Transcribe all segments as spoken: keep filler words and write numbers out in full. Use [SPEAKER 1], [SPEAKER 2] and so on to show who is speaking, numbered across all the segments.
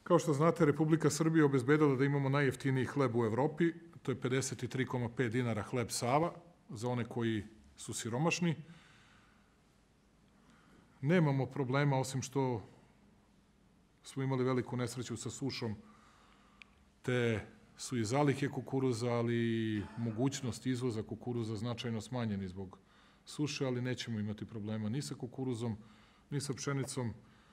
[SPEAKER 1] Kao što znate, Republika Srbija je obezbedila da imamo najjeftiniji hleb u Evropi, to je pedeset tri zarez pet dinara hleb Sava, za one koji su siromašni. Nemamo problema, osim što smo imali veliku nesreću sa sušom, te su i zalihe kukuruza, ali i mogućnost izvoza kukuruza značajno smanjeni zbog suše, ali nećemo imati problema ni sa kukuruzom, ni sa pšenicom.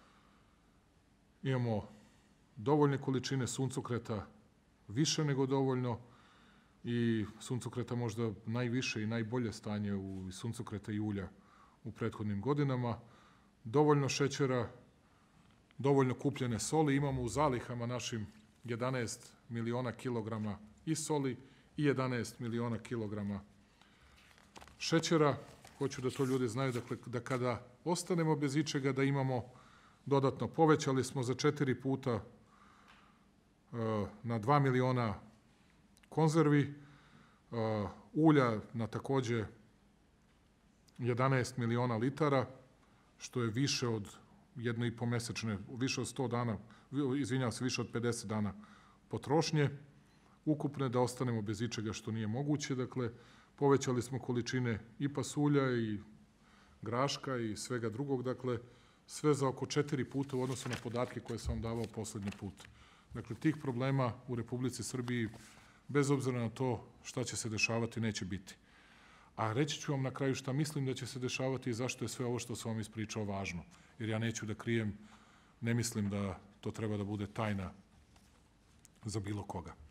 [SPEAKER 1] Imamo dovoljne količine suncokreta, više nego dovoljno, i suncokreta možda najviše i najbolje stanje u suncokreta i ulja u prethodnim godinama. Dovoljno šećera, dovoljno kupljene soli. Imamo u zalihama našim jedanaest miliona kilograma i soli i jedanaest miliona kilograma šećera. Hoću da to ljudi znaju, dakle, da kada ostanemo bez ičega, da imamo dodatno. Povećali smo za četiri puta uh, na dva miliona konzervi, uh, ulja na takođe jedanaest miliona litara, što je više od jedno i po mesečne, više od sto dana, izvinjavam se, više od pedeset dana potrošnje ukupne, da ostanemo bez ičega što nije moguće. Dakle, povećali smo količine i pasulja i graška i svega drugog, dakle, sve za oko četiri puta u odnosu na podatke koje sam vam davao poslednji put. Dakle, tih problema u Republici Srbiji, bez obzira na to šta će se dešavati, neće biti. A reći ću vam na kraju šta mislim da će se dešavati i zašto je sve ovo što sam vam ispričao važno. Jer ja neću da krijem, ne mislim da to treba da bude tajna za bilo koga.